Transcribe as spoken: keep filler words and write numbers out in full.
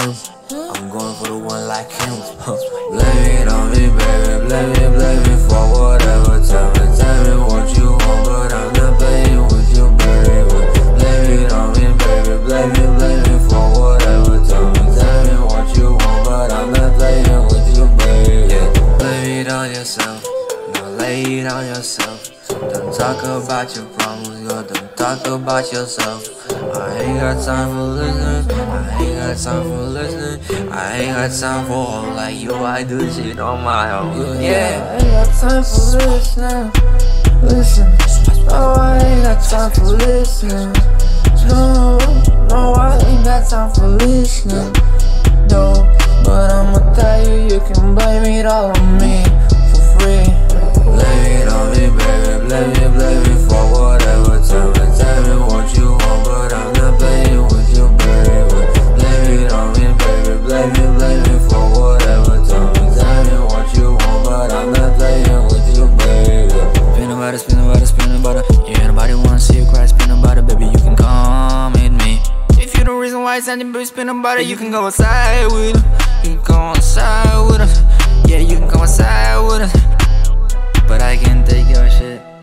him. I'm going for the one like him. Blame it on me, baby, blame it, blame it for whatever. Tell me, tell me what you want, but I'm not playing with you, baby. Blame it on me, baby, blame it, blame it for whatever. Tell me, tell me what you want, but I'm not playing with you, baby. Yeah. Blame it on yourself, no, lay it on yourself. Don't talk about your problems, girl, don't talk about yourself. I ain't got time for listening, I ain't got time for listening. I ain't got time for all like you, I do shit on my own. Yeah, I ain't got time for listening. Listen, no, I ain't got time for listening. No, no, I ain't got time for listening. No, but I'ma tell you, you can blame it all on me for free. Blame it on me, baby, blame it, blame it for whatever. Tell me, tell me what you want, but I'm not playing with you, baby. Blame it on me, baby, blame it, blame it for whatever. Tell me, tell me what you want, but I'm not playing with you, baby. Spin about it, spin about it, spin about it. Yeah, nobody wanna see you cry, spin about it, baby, you can come with me. If you're the reason why it's ending, baby, spin about it, you can go outside with us. You can go outside with us. Yeah, you can go outside with us. But I can't take your shit.